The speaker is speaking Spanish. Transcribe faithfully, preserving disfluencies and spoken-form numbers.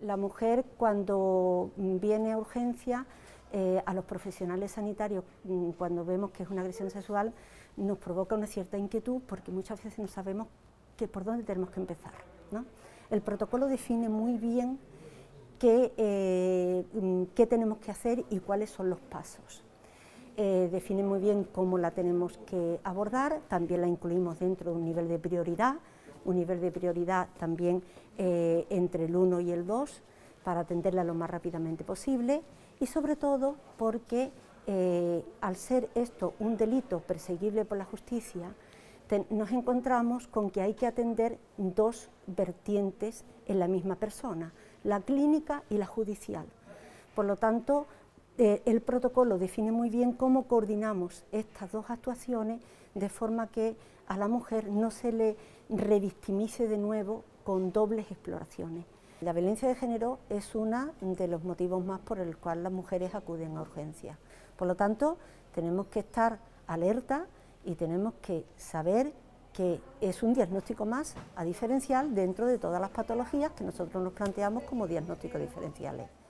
La mujer, cuando viene a urgencia, eh, a los profesionales sanitarios, cuando vemos que es una agresión sexual, nos provoca una cierta inquietud porque muchas veces no sabemos que por dónde tenemos que empezar, ¿no? El protocolo define muy bien qué, eh, qué tenemos que hacer y cuáles son los pasos. Eh, define muy bien cómo la tenemos que abordar, también la incluimos dentro de un nivel de prioridad, un nivel de prioridad también eh, entre el uno y el dos, para atenderla lo más rápidamente posible, y sobre todo porque eh, al ser esto un delito perseguible por la justicia, te, nos encontramos con que hay que atender dos vertientes en la misma persona, la clínica y la judicial. Por lo tanto, eh, el protocolo define muy bien cómo coordinamos estas dos actuaciones de forma que a la mujer no se le revictimice de nuevo con dobles exploraciones. La violencia de género es uno de los motivos más por el cual las mujeres acuden a urgencias. Por lo tanto, tenemos que estar alerta y tenemos que saber que es un diagnóstico más a diferencial dentro de todas las patologías que nosotros nos planteamos como diagnósticos diferenciales.